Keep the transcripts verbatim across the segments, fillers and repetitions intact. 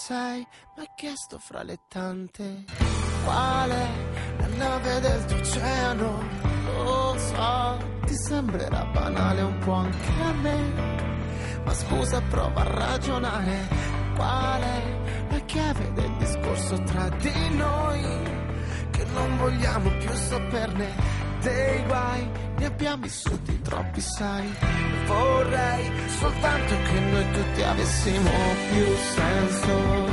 sei, mi hai chiesto fra le tante qual è la nave del tuo oceano. Lo so, ti sembrerà banale un po' anche a me, ma scusa, prova a ragionare. Qual è la chiave del discorso tra di noi? Che non vogliamo più saperne dei guai, ne abbiamo vissuti troppi, sai. Vorrei soltanto che noi tutti avessimo più senso.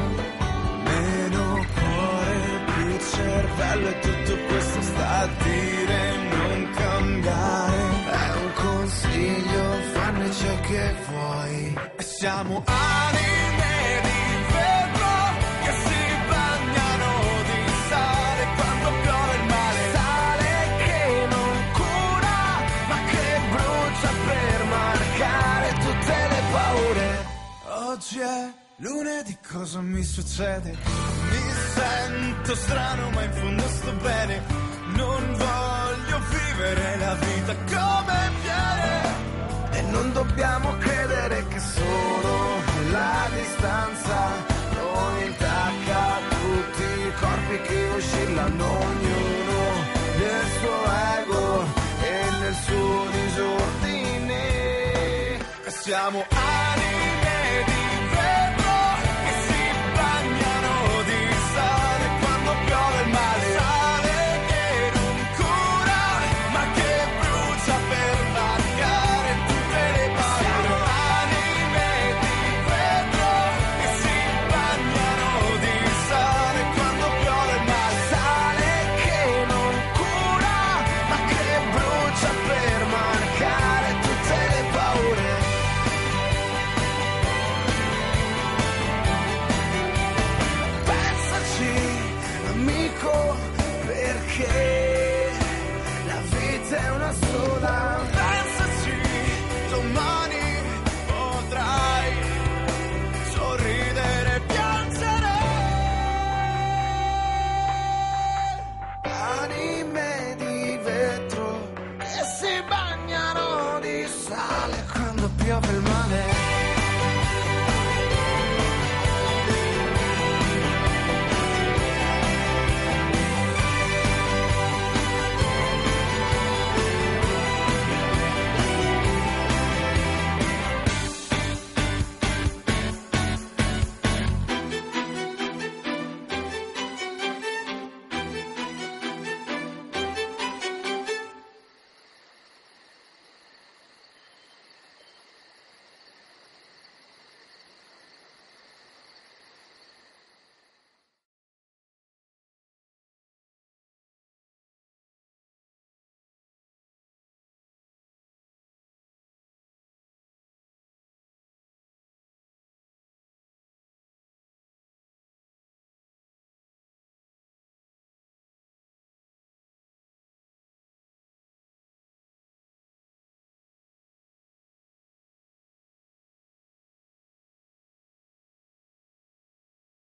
Meno cuore, più cervello, e tutto questo sta a dire non cambiare. È un consiglio, fanne ciò che vuoi. E siamo anime di vetro che si bagnano di sale quando piove il mare. Sale che non cura, ma che brucia per marcare tutte le paure. Oggi è lunedì, cosa mi succede? Mi sento strano, ma in fondo sto bene. Non voglio vivere la vita come viene. E non dobbiamo credere che solo la distanza non intacca tutti i corpi che oscillano, ognuno nel suo ego e nel suo disordine. E siamo anime di vetro che si bagnano di sale quando piove il male. Sale che non cura, ma che brucia per marcare tutte le paure. Siamo anime di vetro che si bagnano di sale quando piove il male. Sale che non cura, ma che brucia per marcare tutte le paure. Pensaci, amico, perché la vita è una sola. Pensaci, domani potrai sorridere e piangere. Anime di vetro che si bagnano di sale quando piove il mare.